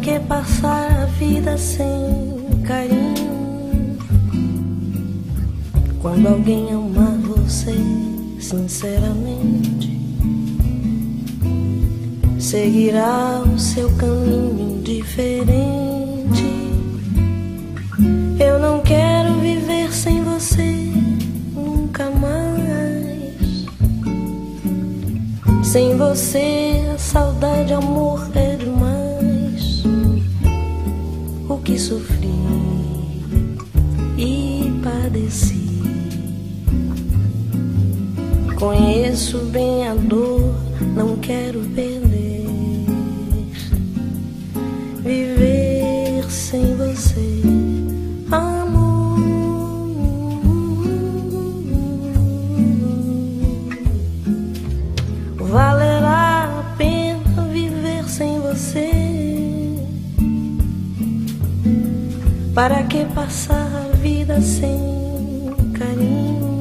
que passar a vida sem carinho? Quando alguém ama você sinceramente, seguirá o seu caminho diferente. Eu não quero viver sem você nunca mais. Sem você a saudade, amor, é demais. O que sofri e padeci, conheço bem a dor, não quero perder. Viver sem você, amor. Valerá a pena viver sem você? Para que passar a vida sem carinho?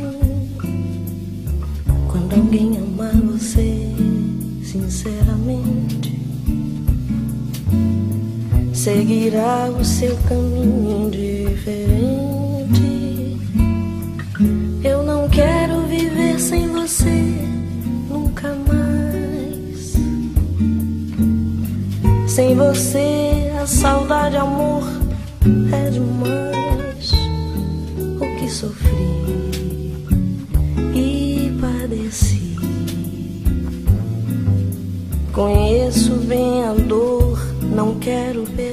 Quando alguém ama você sinceramente, seguirá o seu caminho diferente. Eu não quero viver sem você nunca mais. Sem você a saudade, amor, é demais. O que sofri e padeci, conheço bem a dor, não quero perder.